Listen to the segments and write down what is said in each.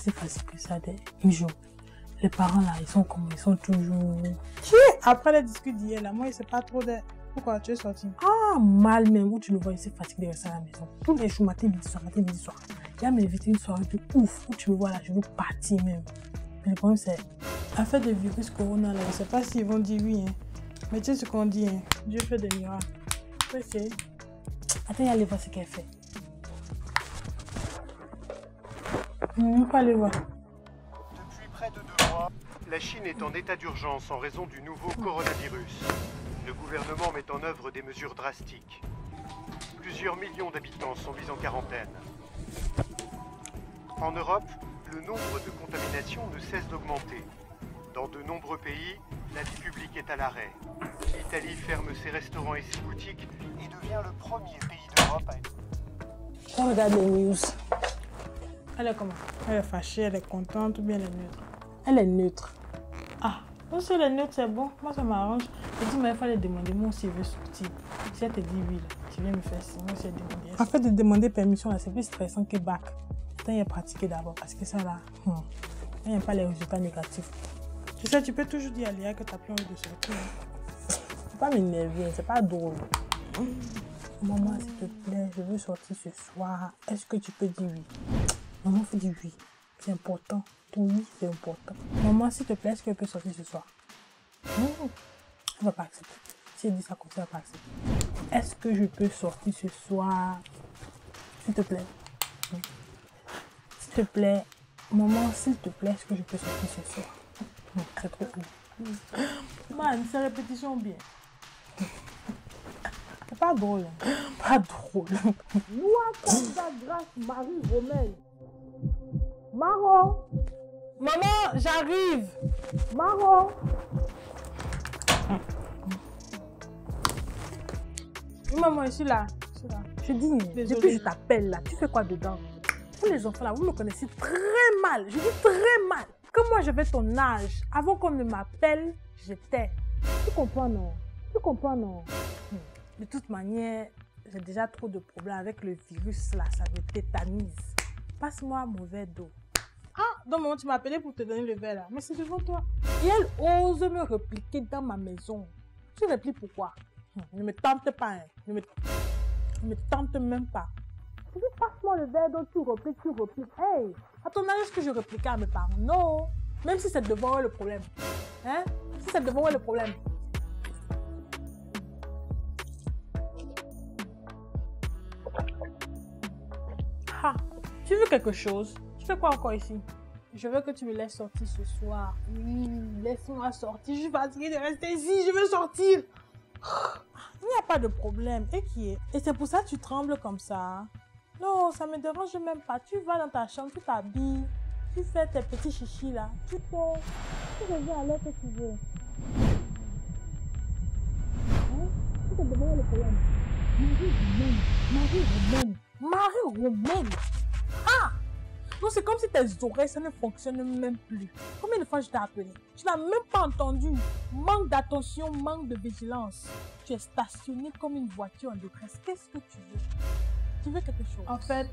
si facile que ça un jour. Les parents là, ils sont comme, ils sont toujours... Après les discussions d'hier là, moi je sais pas trop de... Pourquoi tu es sorti? Ah, mal même, où tu me vois ici fatigué de rester à la maison. Tous les jours, matin, midi, soir. Il y a m'invité une soirée de ouf, où tu me vois là, je veux partir même. Mais le problème c'est... Affaire de virus corona là, je sais pas s'ils vont dire oui, hein. Mais tu sais ce qu'on dit, hein. Dieu fait des miracles. Ok. Attends, il y a aller voir ce qu'elle fait. On peut aller voir. Depuis près de 2 mois, la Chine est en état d'urgence en raison du nouveau coronavirus. Le gouvernement met en œuvre des mesures drastiques. Plusieurs millions d'habitants sont mis en quarantaine. En Europe, le nombre de contaminations ne cesse d'augmenter. Dans de nombreux pays, la vie publique est à l'arrêt. L'Italie ferme ses restaurants et ses boutiques et devient le premier pays d'Europe à être... On regarde les news. Elle est comment? Elle est fâchée, elle est contente ou bien elle est neutre? Elle est neutre. Ah, si elle est neutre, c'est bon. Moi, ça m'arrange. Je dis, mais il fallait demander moi si elle veut sortir. Si elle te dit oui, là, tu viens me faire sinon si elle demande. En fait, de demander permission, là, c'est plus stressant que bac. Attends, il y a pratiqué d'abord parce que ça, là, il n'y a pas les résultats négatifs. Tu sais, tu peux toujours dire à Léa que tu n'as plus envie de sortir. Faut pas m'énerver, c'est pas drôle. Maman, s'il te plaît, je veux sortir ce soir. Est-ce que tu peux dire oui? Maman, faut dire oui. C'est important. Ton oui, c'est important. Maman, s'il te plaît, est-ce qu'elle peut sortir ce soir? Elle ne va pas accepter. Si elle dit ça comme ça, elle ne va pas accepter. Est-ce que je peux sortir ce soir? S'il te plaît. S'il te plaît. Maman, s'il te plaît, est-ce que je peux sortir ce soir? C'est trop cool. Man, c'est répétition bien. C'est pas drôle. Pas drôle. Loi comme ta grâce, Marie-Romaine. Maro. Maman, j'arrive. Maro. Maman, je suis là. Je dis, depuis que je t'appelle là, tu fais quoi dedans? Vous les enfants là, vous me connaissez très mal. Je dis très mal. Comme moi j'avais ton âge, avant qu'on ne m'appelle, j'étais. Tu comprends non? Tu comprends non? De toute manière, j'ai déjà trop de problèmes avec le virus là, ça me tétanise. Passe-moi un mauvais d'eau. Ah, donc maman, tu m'as appelé pour te donner le verre là. Mais c'est devant toi. Et elle ose me répliquer dans ma maison. Tu répliques pourquoi? Ne me tente pas, hein. Ne me tente même pas. Tu dis passe-moi le verre dont tu repliques. Hey! À ton âge, est-ce que je répliquais à mes parents? Non. Même si c'est devant eux le problème. Hein? Si c'est devant eux le problème. Ah, tu veux quelque chose? Tu fais quoi encore ici? Je veux que tu me laisses sortir ce soir. Oui, laisse-moi sortir. Je suis fatiguée de rester ici. Je veux sortir. Il n'y a pas de problème. Et qui est? Et c'est pour ça que tu trembles comme ça? Non, ça me dérange même pas. Tu vas dans ta chambre, tu t'habilles, tu fais tes petits chichis là. Tu peux. Tu reviens à l'heure que tu veux. Hein? Tu te demandes le problème. Marie-Romaine. Ah! Non, c'est comme si tes oreilles, ça ne fonctionne même plus. Combien de fois je t'ai appelé? Tu n'as même pas entendu. Manque d'attention, manque de vigilance. Tu es stationné comme une voiture en détresse. Qu'est-ce que tu veux? Tu veux quelque chose? En fait,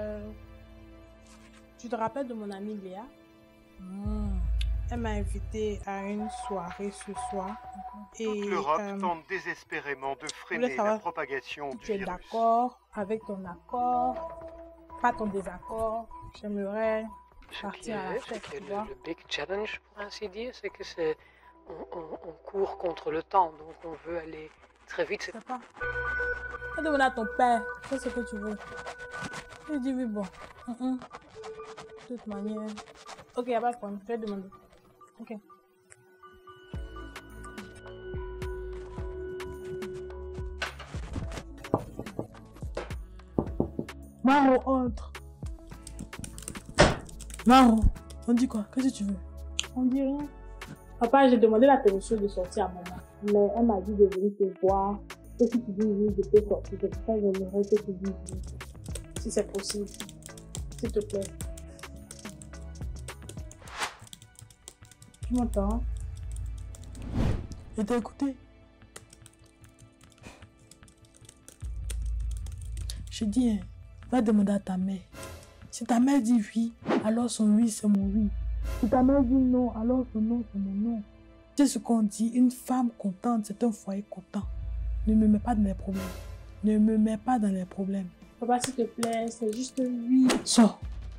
tu te rappelles de mon amie Léa? Elle m'a invitée à une soirée ce soir. Toute l'Europe tente désespérément de freiner la propagation du tu es virus. d'accord avec ton accord, pas ton désaccord. J'aimerais partir à la fête, tu vois. Le big challenge, pour ainsi dire, c'est que on court contre le temps, donc on veut aller très vite. Je sais pas. Va demander à ton père, fais ce que tu veux. Je dis oui, bon. De toute manière. Ok, y a pas de problème, je vais demander. Ok. Maro, entre. Maro, on dit quoi? Qu'est-ce que tu veux? On dit rien. Papa, j'ai demandé la permission de sortir à maman. Mais elle m'a dit de venir te voir. Et si tu dis oui, je peux sortir. C'est pour ça que j'aimerais que tu dises oui. Si c'est possible. S'il te plaît. Tu m'entends? Je t'ai écouté. Je dis, va demander à ta mère si Si ta mère dit oui, alors son oui, c'est mon oui. Si ta mère dit non, alors son non, c'est mon non. C'est ce qu'on dit, une femme contente, c'est un foyer content. Ne me mets pas dans les problèmes. Ne me mets pas dans les problèmes. Papa, s'il te plaît, c'est juste oui. Sors.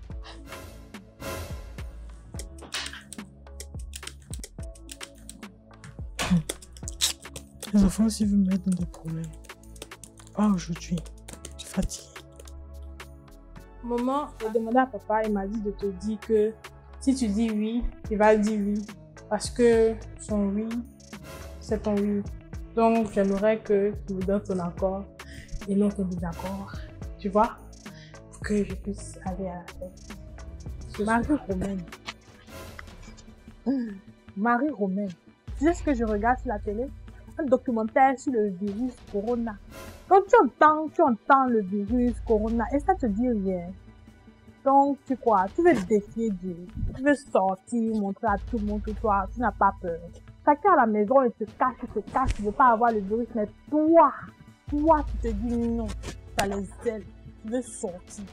Les enfants aussi veulent me mettre dans des problèmes. Pas aujourd'hui. Je suis fatiguée. Maman, j'ai demandé à papa, il m'a dit de te dire que si tu dis oui, il va dire oui. Parce que son oui, c'est ton oui. Donc, j'aimerais que tu me donnes ton accord et non ton désaccord. Tu vois? Pour que je puisse aller à la fête. Marie-Romaine. Marie-Romaine. Tu sais ce que je regarde sur la télé? Un documentaire sur le virus Corona. Quand tu entends le virus Corona et ça te dit rien. Donc, tu crois, tu veux défier Dieu. Tu veux sortir, montrer à tout le monde que toi, tu n'as pas peur. Chacun à la maison, il te cache, tu veux pas avoir le virus, mais toi, tu te dis non. Tu as les ailes, tu veux sortir.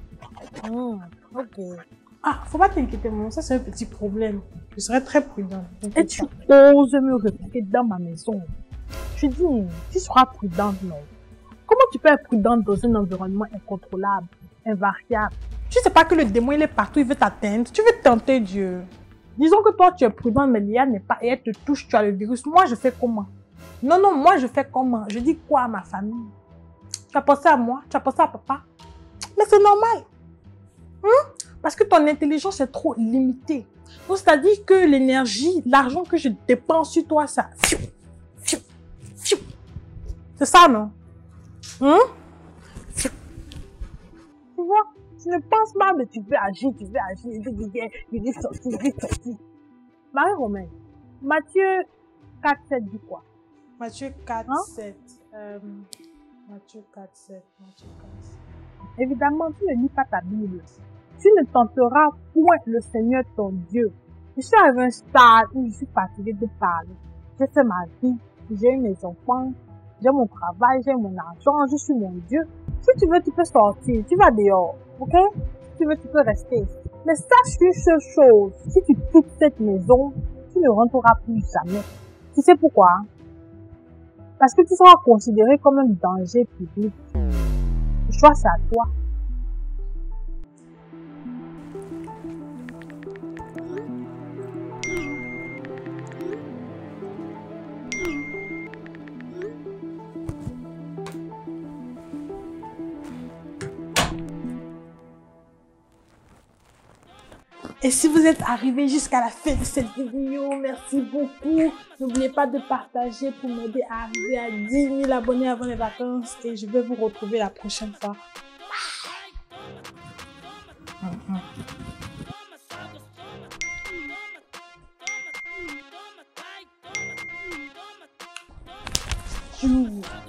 Ok. Ah, faut pas t'inquiéter, maman, ça c'est un petit problème. Je serai très prudente. Et tu oses me répliquer dans ma maison. Je dis, tu seras prudente, non? Comment tu peux être prudente dans un environnement incontrôlable, invariable? Tu sais pas que le démon, il est partout, il veut t'atteindre. Tu veux tenter Dieu. Disons que toi, tu es prudente, mais Léa n'est pas, et elle te touche, tu as le virus. Moi, je fais comment? Non, moi, je fais comment? Je dis quoi à ma famille? Tu as pensé à moi? Tu as pensé à papa? Mais c'est normal. Parce que ton intelligence est trop limitée. Donc, c'est-à-dire que l'énergie, l'argent que je dépense sur toi, ça... C'est ça, non? Tu vois? Tu ne penses pas, mais tu veux agir, je veux sortir. Marie-Romaine, Matthieu 4,7 dit quoi? Matthieu 4,7. Matthieu 4,7. Évidemment, tu ne lis pas ta Bible. Tu ne tenteras point le Seigneur ton Dieu. Je suis arrivé à un stade où je suis fatiguée de parler. J'ai fait ma vie, j'ai eu mes enfants, j'ai mon travail, j'ai mon argent, je suis mon Dieu. Si tu veux, tu peux sortir, tu vas dehors, ok? Si tu veux, tu peux rester. Mais sache une seule chose, si tu quittes cette maison, tu ne rentreras plus jamais. Tu sais pourquoi? Parce que tu seras considéré comme un danger public. Le choix, c'est à toi. Et si vous êtes arrivé jusqu'à la fin de cette vidéo, merci beaucoup. N'oubliez pas de partager pour m'aider à arriver à 10 000 abonnés avant les vacances. Et je vais vous retrouver la prochaine fois. Bye.